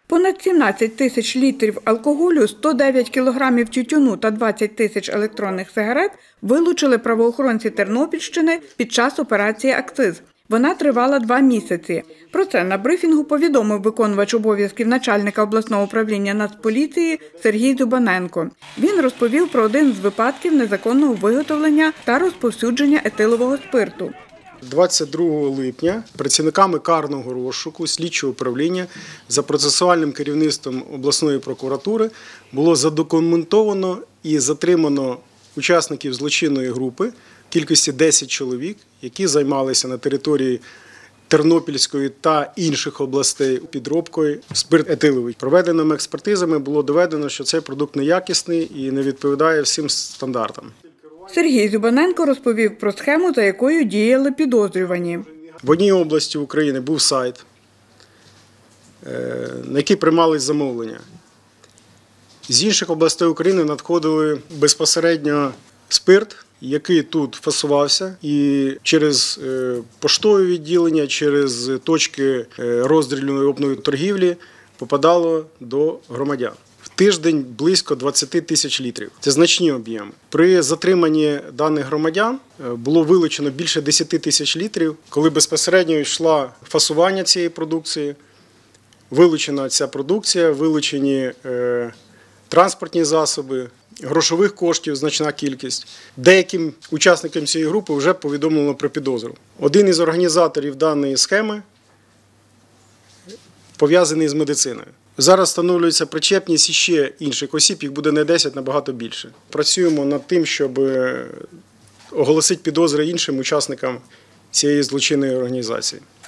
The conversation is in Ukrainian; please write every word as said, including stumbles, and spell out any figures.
Понад сімнадцять тисяч літрів алкоголю, сто дев'ять кілограмів тютюну та двадцять тисяч електронних сигарет вилучили правоохоронці Тернопільщини під час операції «Акциз». Вона тривала два місяці. Про це на брифінгу повідомив виконувач обов'язків начальника обласного управління Нацполіції Сергій Дзюбаненко. Він розповів про один з випадків незаконного виготовлення та розповсюдження етилового спирту. двадцять другого липня працівниками карного розшуку слідчого управління за процесуальним керівництвом обласної прокуратури було задокументовано і затримано учасників злочинної групи в кількості десять чоловік, які займалися на території Тернопільської та інших областей підробкою спирту етиловий. Проведеними експертизами було доведено, що цей продукт неякісний і не відповідає всім стандартам. Сергій Дзюбаненко розповів про схему, за якою діяли підозрювані. В одній області України був сайт, на який приймались замовлення. З інших областей України надходили безпосередньо спирт, який тут фасувався, і через поштове відділення, через точки роздрільної оптової торгівлі попадало до громадян. В тиждень близько двадцять тисяч літрів. Це значні об'єми. При затриманні даних громадян було вилучено більше десять тисяч літрів, коли безпосередньо йшло фасування цієї продукції, вилучена ця продукція, вилучені е, транспортні засоби, грошових коштів значна кількість. Деяким учасникам цієї групи вже повідомлено про підозру. Один із організаторів даної схеми пов'язаний з медициною. Зараз встановлюється причетність ще інших осіб, їх буде не десять, набагато більше. Працюємо над тим, щоб оголосити підозри іншим учасникам цієї злочинної організації.